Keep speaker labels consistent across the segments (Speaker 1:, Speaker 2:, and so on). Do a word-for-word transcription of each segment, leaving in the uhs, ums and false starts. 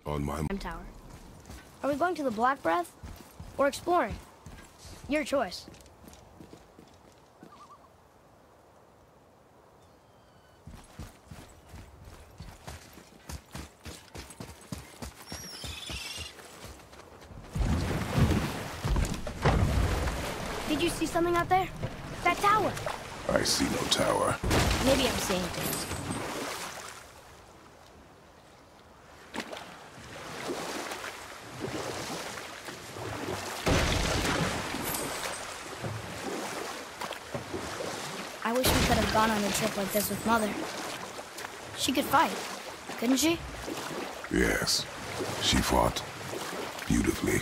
Speaker 1: On my
Speaker 2: tower. Are we going to the Black Breath or exploring? Your choice. Did you see something out there? That tower.
Speaker 1: I see no tower.
Speaker 2: Maybe I'm seeing things. I wish we could have gone on a trip like this with Mother. She could fight, couldn't she?
Speaker 1: Yes, she fought beautifully.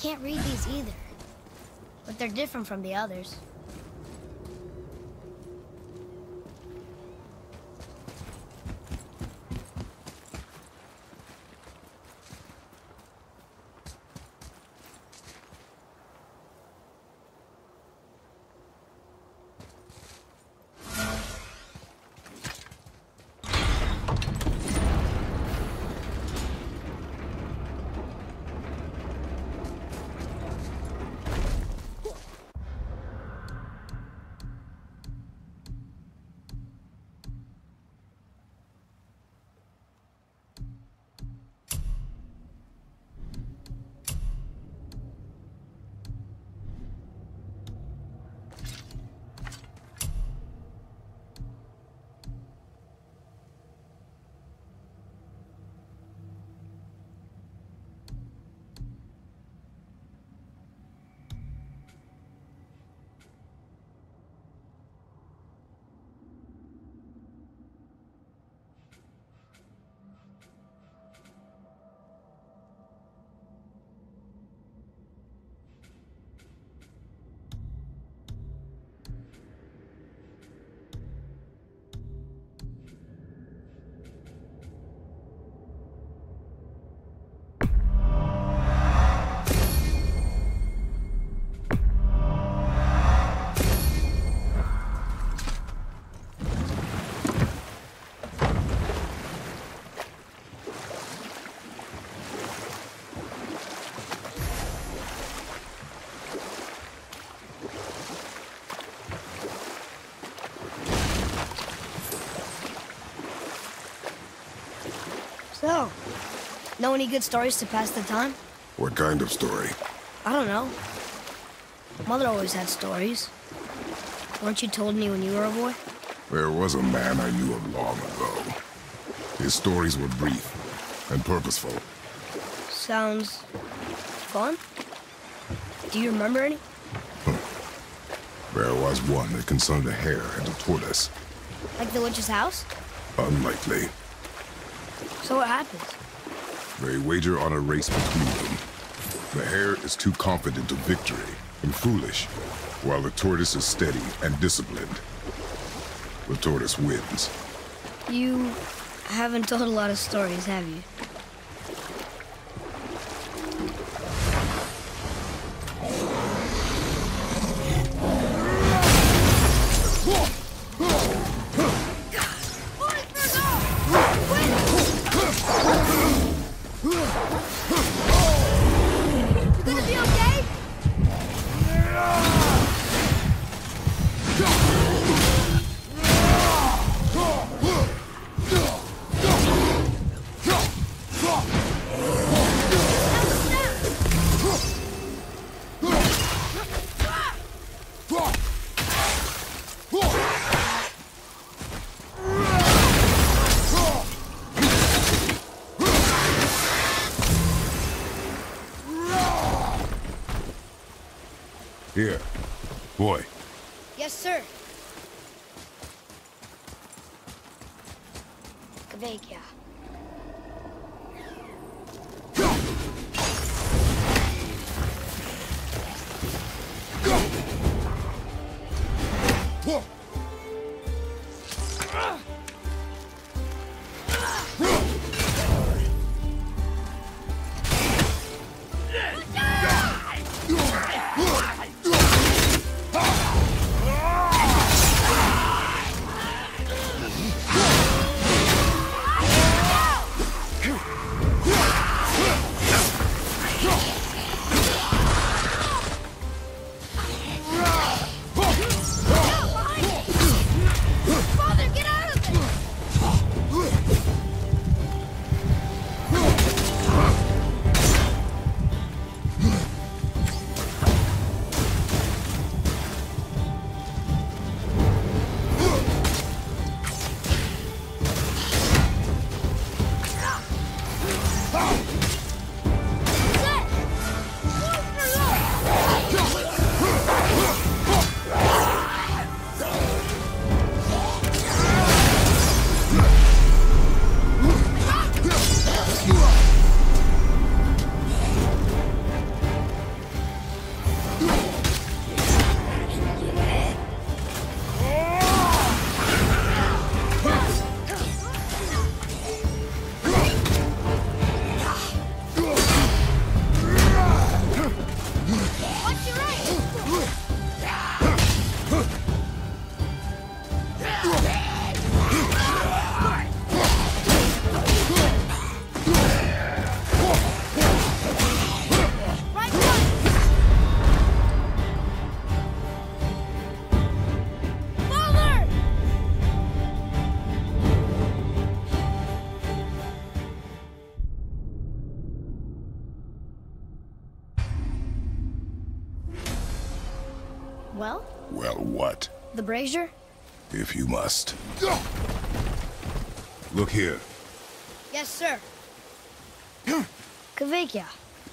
Speaker 2: can't read these either. But they're different from the others. So, know any good stories to pass the time?
Speaker 1: What kind of story?
Speaker 2: I don't know. Mother always had stories. Weren't you told any when you were a boy?
Speaker 1: There was a man I knew of long ago. His stories were brief and purposeful.
Speaker 2: Sounds fun. Do you remember any?
Speaker 1: There was one that concerned a hare and a tortoise.
Speaker 2: Like the witch's house?
Speaker 1: Unlikely.
Speaker 2: So what happens?
Speaker 1: They wager on a race between them. The hare is too confident of victory and foolish, while the tortoise is steady and disciplined. The tortoise wins.
Speaker 2: You haven't told a lot of stories, have you?
Speaker 1: Here, boy.
Speaker 2: Yes, sir. Kveikja. well?
Speaker 1: Well, what?
Speaker 2: The brazier?
Speaker 1: If you must. Look here.
Speaker 2: Yes, sir. Kavekya.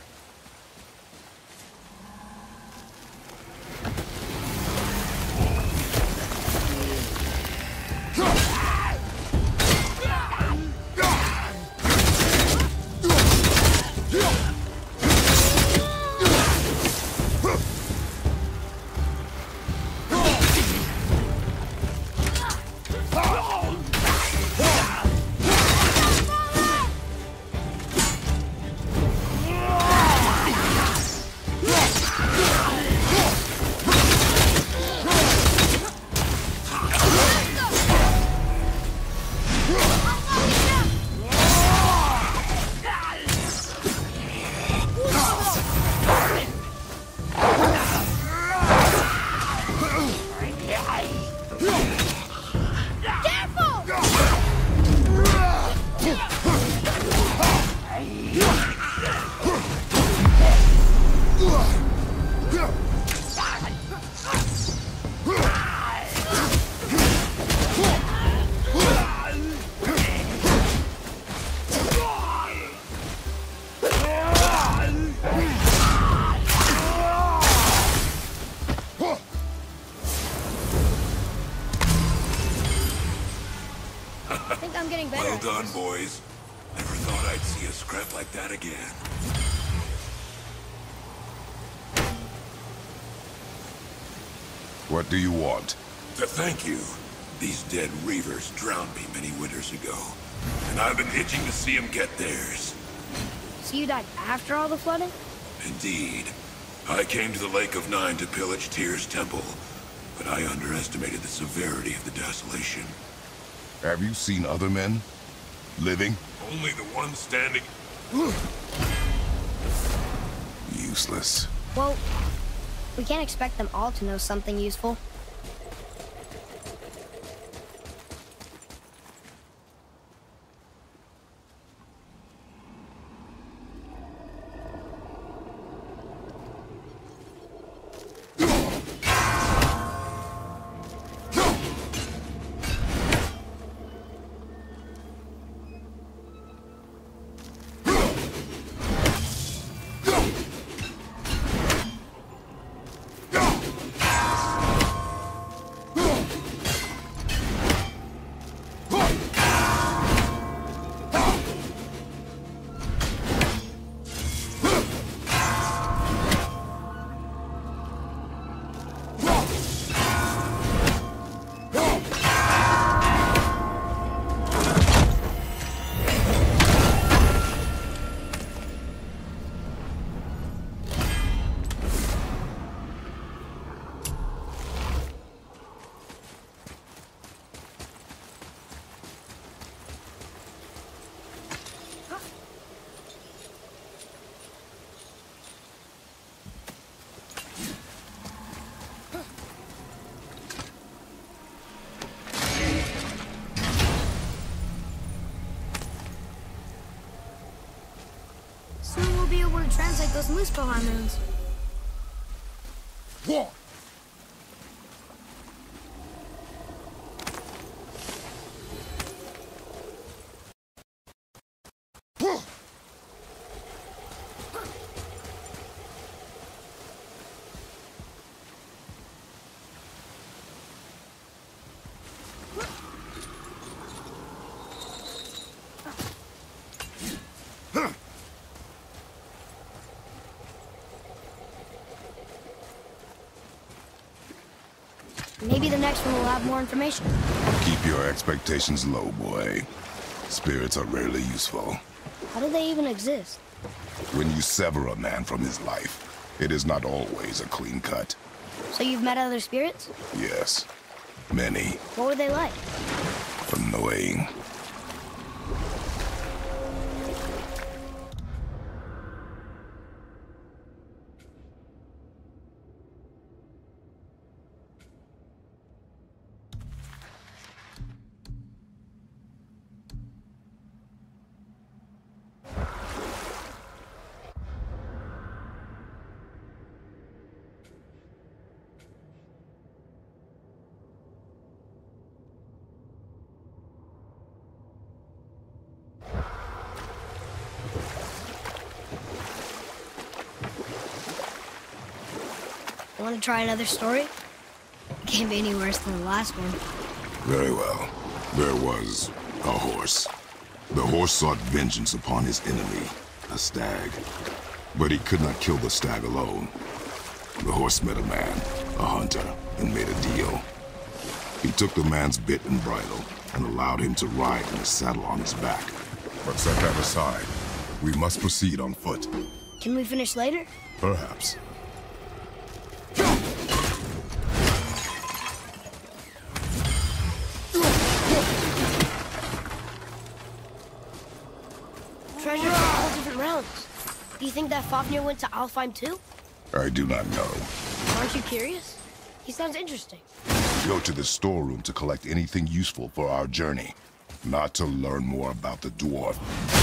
Speaker 3: Well done, boys. Never thought I'd see a scrap like that again.
Speaker 1: What do you want?
Speaker 3: To thank you. These dead reavers drowned me many winters ago, and I've been itching to see them get theirs.
Speaker 2: So you died after all the flooding?
Speaker 3: Indeed. I came to the Lake of Nine to pillage Tyr's temple, but I underestimated the severity of the desolation.
Speaker 1: Have you seen other men? Living?
Speaker 3: Only the one standing...
Speaker 1: Useless.
Speaker 2: Well, we can't expect them all to know something useful. Soon we'll be able to translate those Muspelheim runes.
Speaker 1: What?
Speaker 2: Maybe the next one will have more information.
Speaker 1: Keep your expectations low, boy. Spirits are rarely useful.
Speaker 2: How do they even exist?
Speaker 1: When you sever a man from his life, it is not always a clean cut.
Speaker 2: So you've met other spirits?
Speaker 1: Yes. Many.
Speaker 2: What were they like?
Speaker 1: Annoying.
Speaker 2: Want to try another story? It can't be any worse than the last one.
Speaker 1: Very well. There was a horse. The horse sought vengeance upon his enemy, a stag. But he could not kill the stag alone. The horse met a man, a hunter, and made a deal. He took the man's bit and bridle and allowed him to ride in a saddle on his back. But set that aside. We must proceed on foot.
Speaker 2: Can we finish later?
Speaker 1: Perhaps.
Speaker 2: Treasure from all different realms. Do you think that Fafnir went to Alfheim too?
Speaker 1: I do not know.
Speaker 2: Aren't you curious? He sounds interesting.
Speaker 1: Go to the storeroom to collect anything useful for our journey, not to learn more about the dwarf.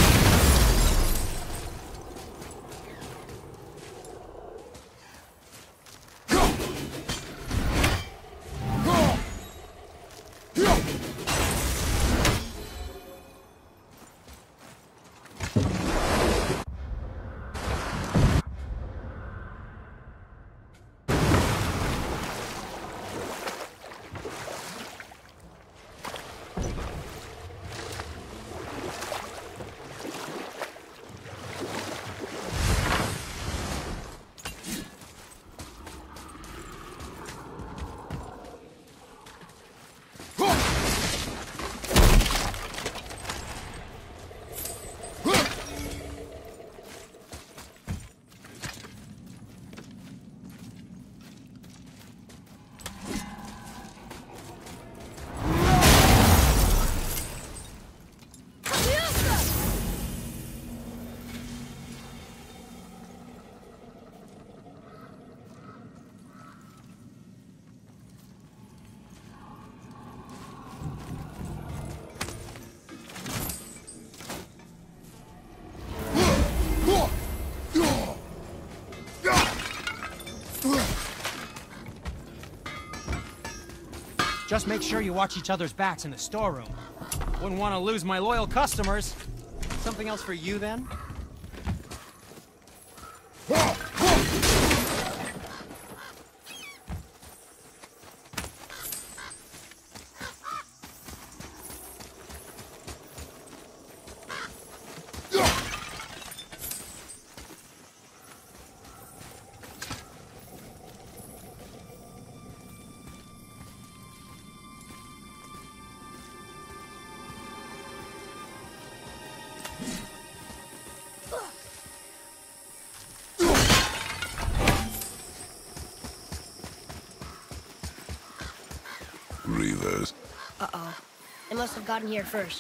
Speaker 4: Just make sure you watch each other's backs in the storeroom. Wouldn't want to lose my loyal customers. Something else for you, then?
Speaker 1: Reavers.
Speaker 2: Uh-oh. They must have gotten here first.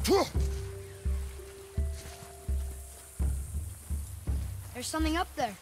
Speaker 2: There's something up there.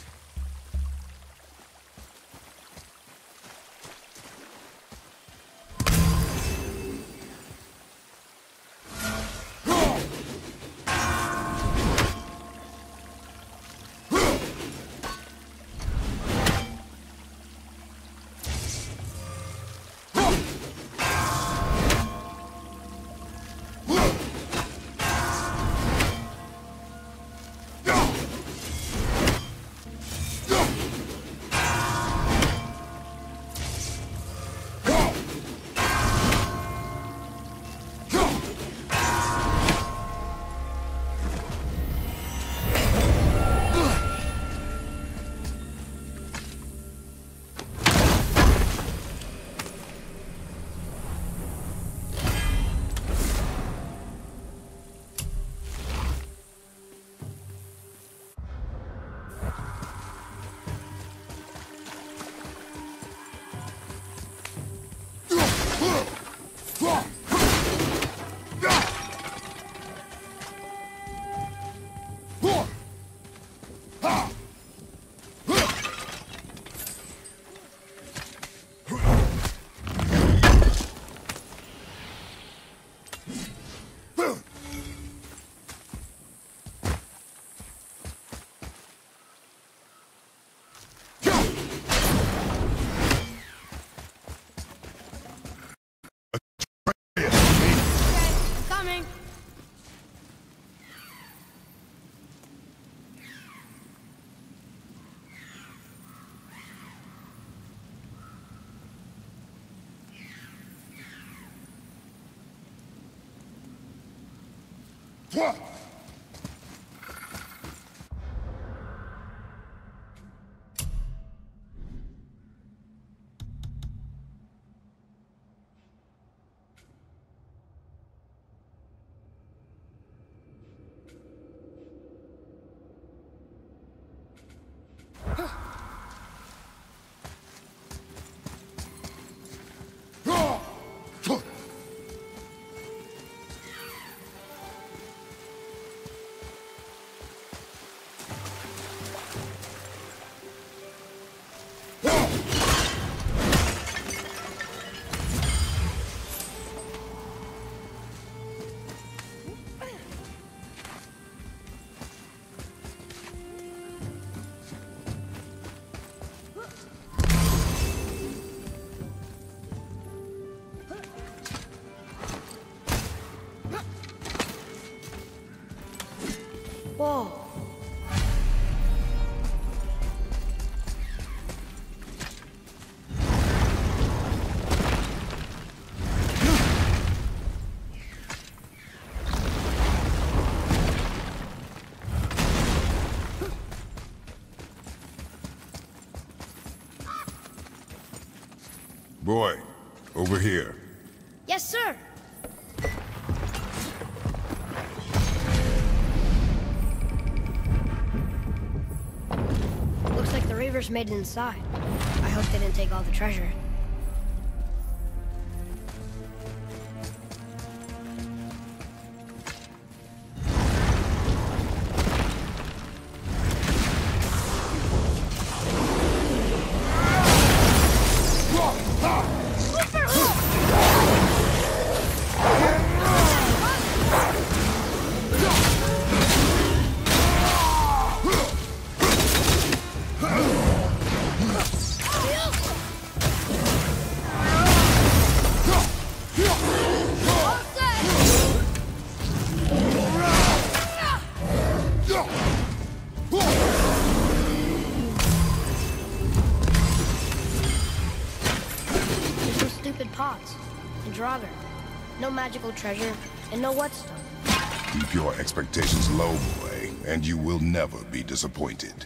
Speaker 1: What?
Speaker 2: Whoa.
Speaker 1: Boy, over here.
Speaker 2: Yes, sir. Looks like the Reavers made it inside. I hope they didn't take all the treasure. Pots and Draugr. No magical treasure and no whetstone.
Speaker 1: Keep your expectations low, boy, and you will never be disappointed.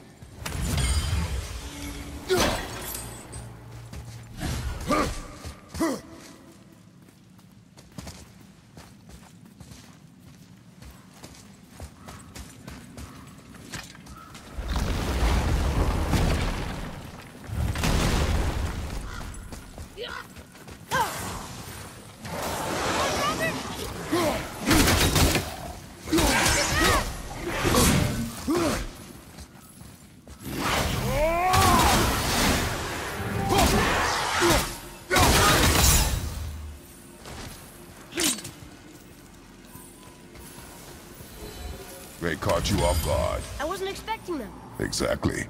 Speaker 1: They caught you off guard.
Speaker 2: I wasn't expecting them.
Speaker 1: Exactly.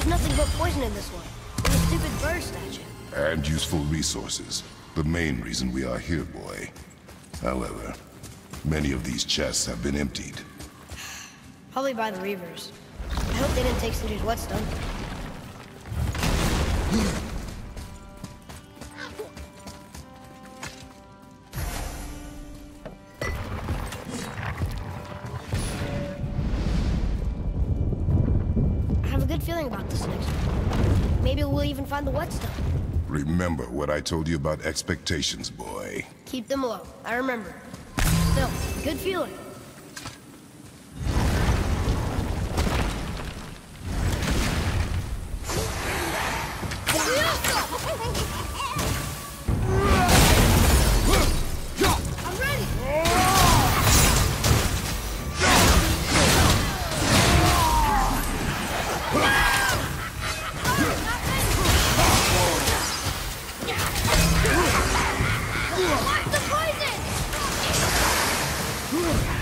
Speaker 2: There's nothing but poison in this one. And a stupid bird statue.
Speaker 1: And useful resources. The main reason we are here, boy. However, many of these chests have been emptied.
Speaker 2: Probably by the Reavers. I hope they didn't take Sindri's whetstone. I have a good feeling about this next one. Maybe we'll even find the whetstone.
Speaker 1: Remember what I told you about expectations, boy.
Speaker 2: Keep them low. I remember. Still, good feeling. I'm ready! The poison!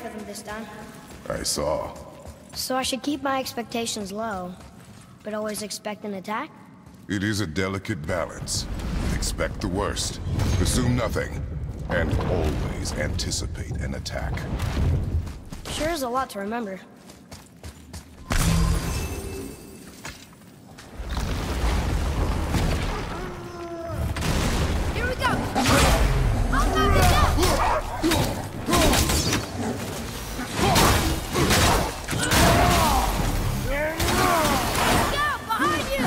Speaker 2: for them this time.
Speaker 1: I saw.
Speaker 2: So I should keep my expectations low, but always expect an attack?
Speaker 1: It is a delicate balance. Expect the worst, assume nothing, and always anticipate an attack.
Speaker 2: Sure is a lot to remember.
Speaker 5: Here we go! I'll knock it down! Look out! Behind you!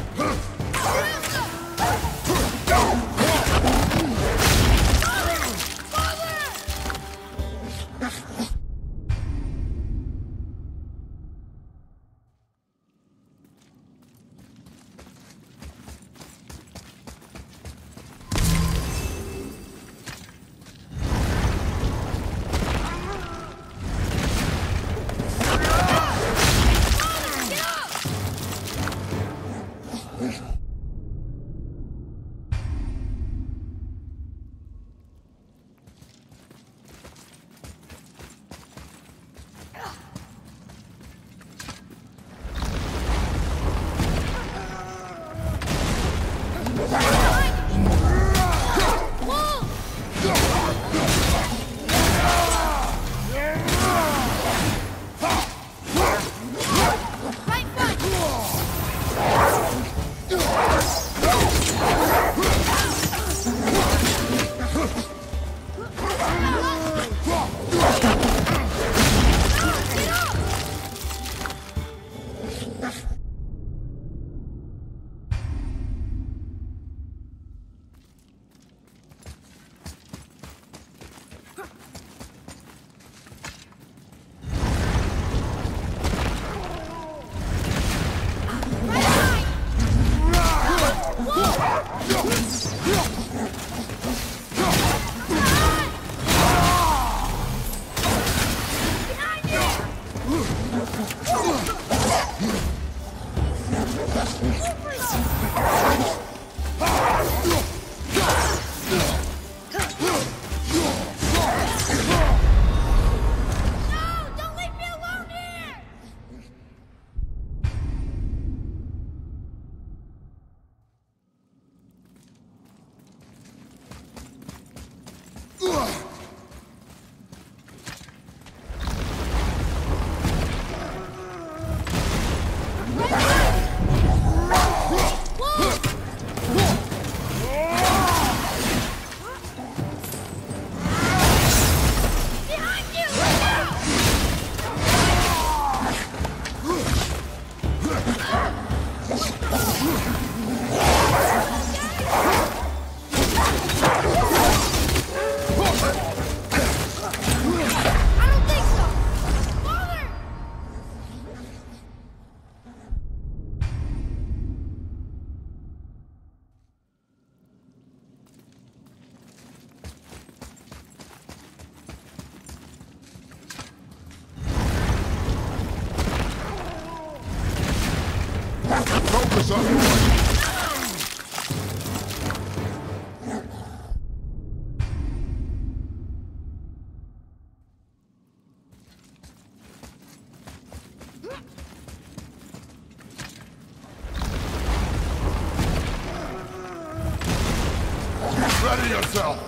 Speaker 1: Focus on the Ready yourself!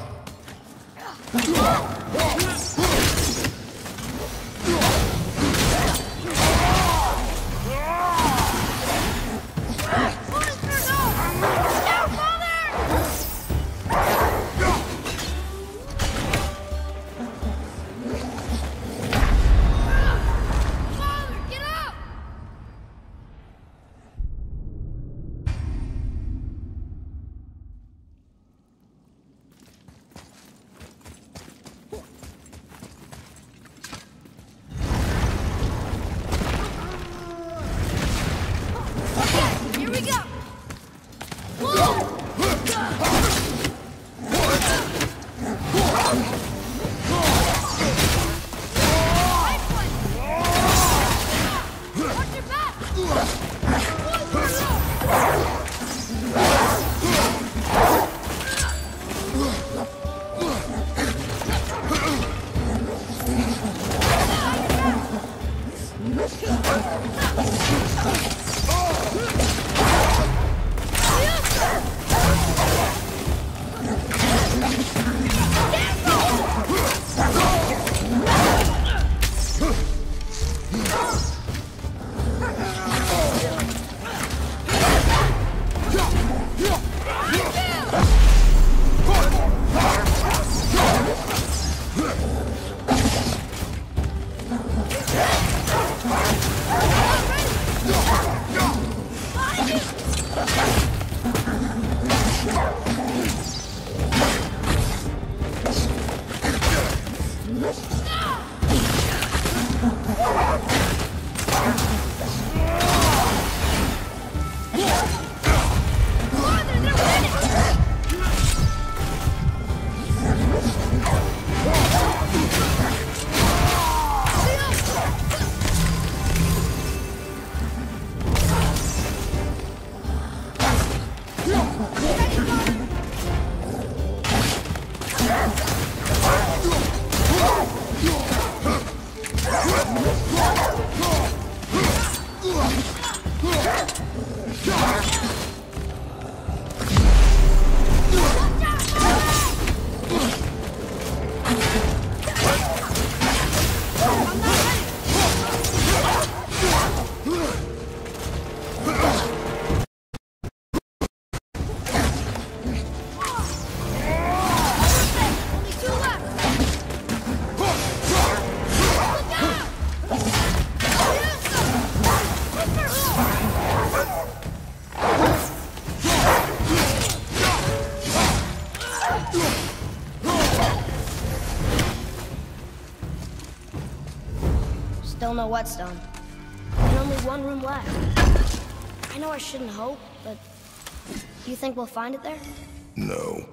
Speaker 2: Still no whetstone. And only one room left. I know I shouldn't hope, but do you think we'll find it there?
Speaker 1: No.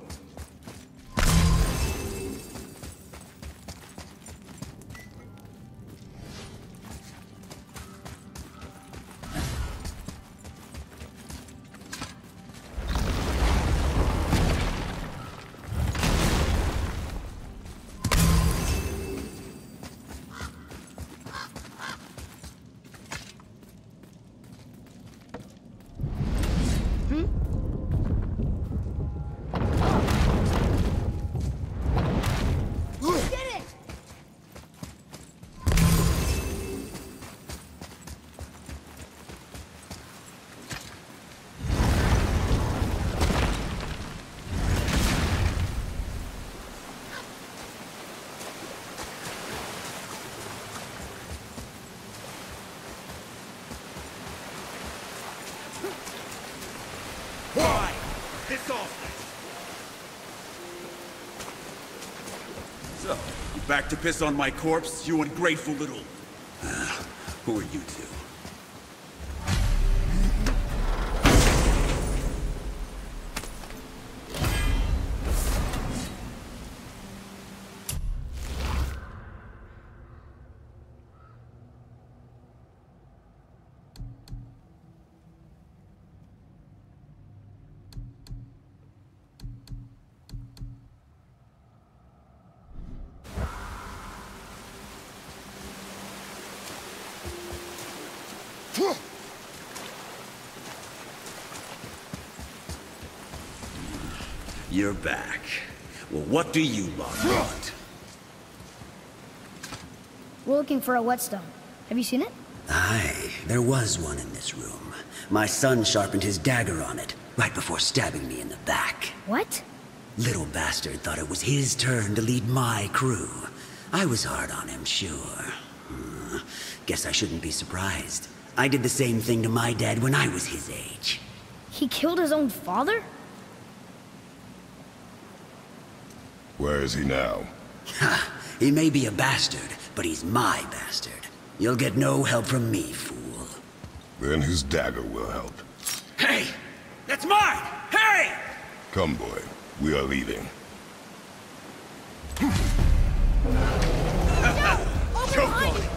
Speaker 3: Why? This off. So, you back to piss on my corpse, you ungrateful little... Uh, who are you two? You're back. Well, what do you lot want?
Speaker 2: We're looking for a whetstone. Have you seen it?
Speaker 6: Aye, there was one in this room. My son sharpened his dagger on it, right before stabbing me in the back.
Speaker 2: What?
Speaker 6: Little bastard thought it was his turn to lead my crew. I was hard on him, sure. Hmm. Guess I shouldn't be surprised. I did the same thing to my dad when I was his age.
Speaker 2: He killed his own father?
Speaker 1: Where is he now?
Speaker 6: Ha! He may be a bastard, but he's my bastard. You'll get no help from me, fool.
Speaker 1: Then his dagger will help.
Speaker 6: Hey! That's mine! Hey!
Speaker 1: Come, boy. We are leaving.
Speaker 3: Choke on it!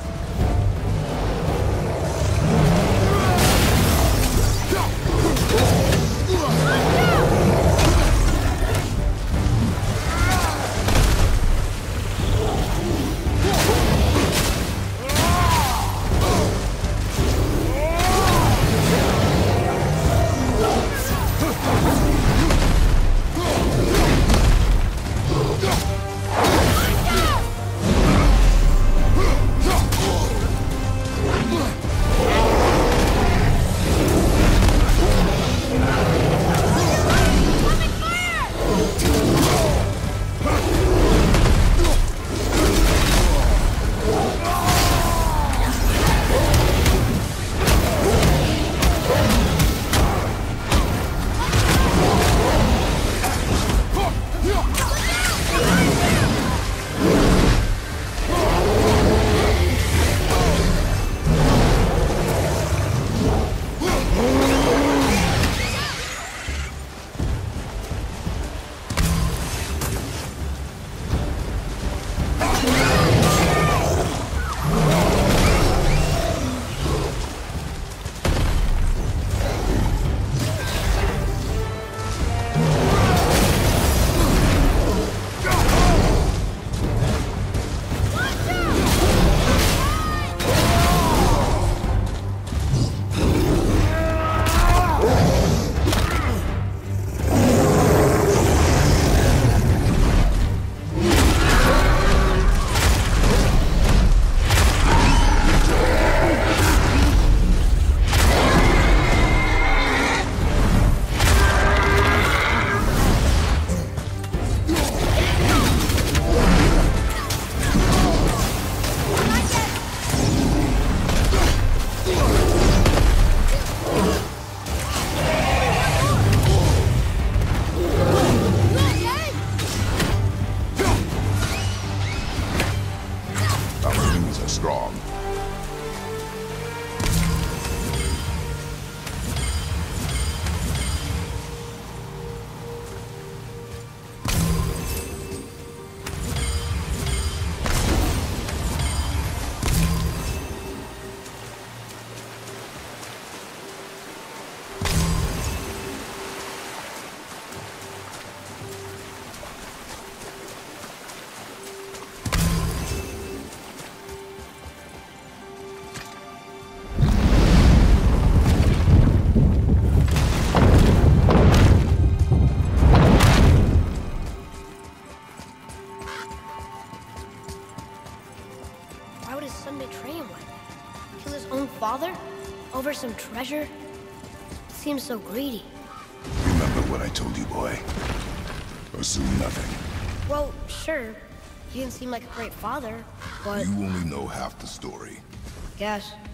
Speaker 2: son betray him like that? Kill his own father? Over some treasure? Seems so greedy.
Speaker 1: Remember what I told you, boy. Assume nothing.
Speaker 2: Well, sure. He didn't seem like a great father, but...
Speaker 1: You only know half the story.
Speaker 2: Guess.